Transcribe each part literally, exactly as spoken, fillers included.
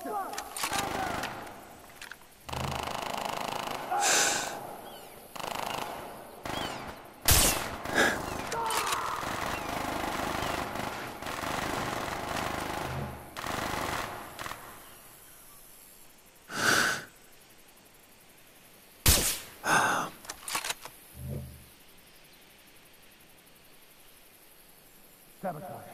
Sabotage.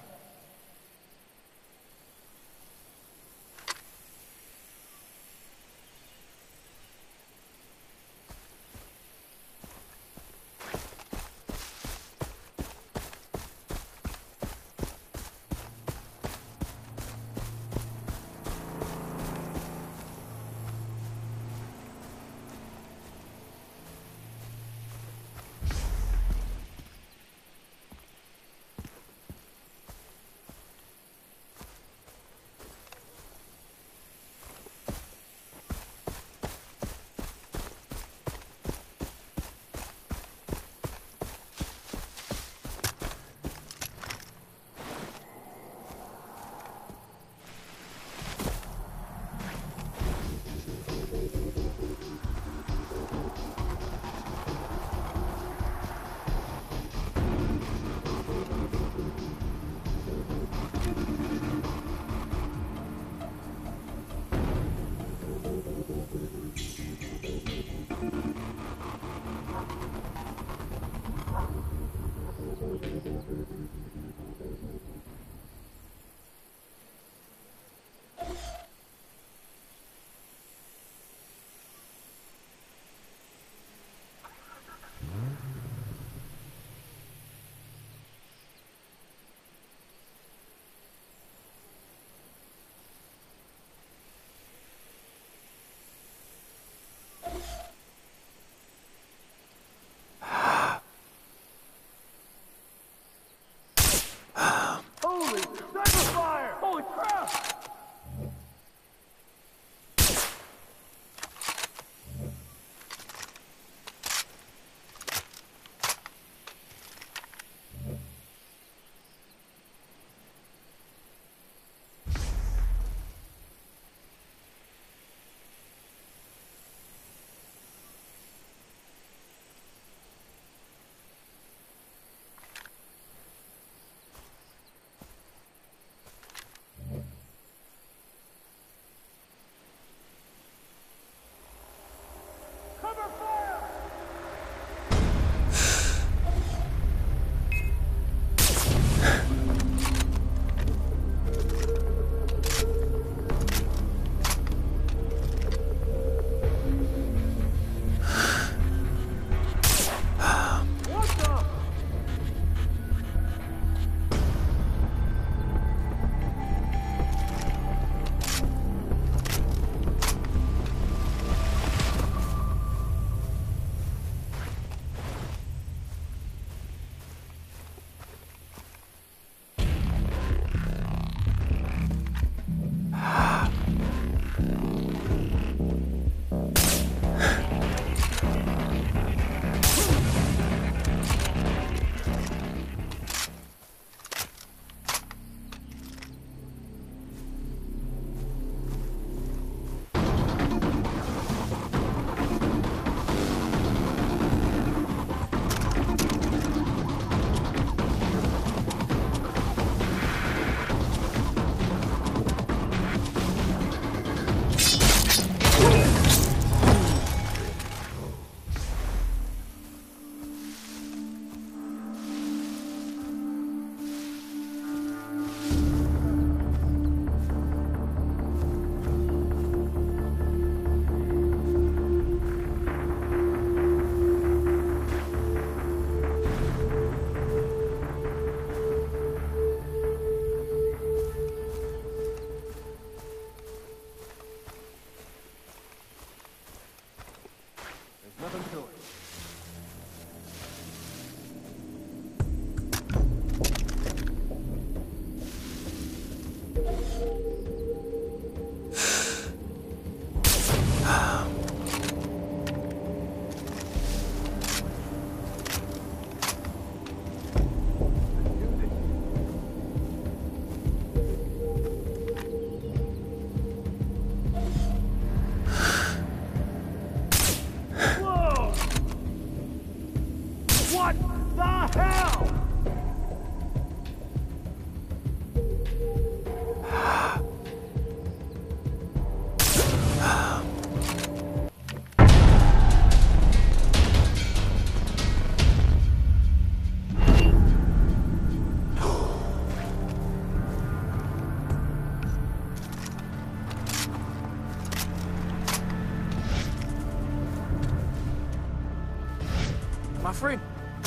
friend.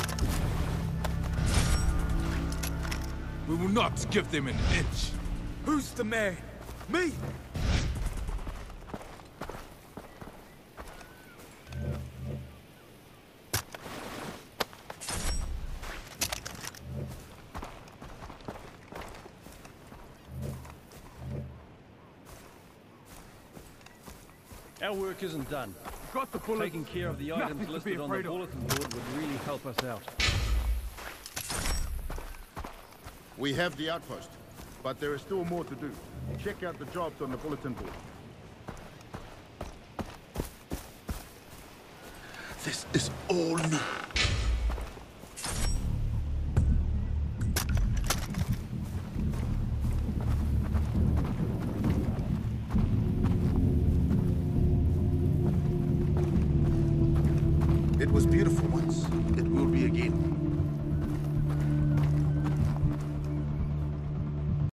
We will not give them an inch. Who's the man? Me! Our work isn't done. Got the bullet. Taking care of the Nothing items to listed be on the afraid of. bulletin board would really help us out. We have the outpost, but there is still more to do. Check out the jobs on the bulletin board. This is all new. It was beautiful once. It will be again.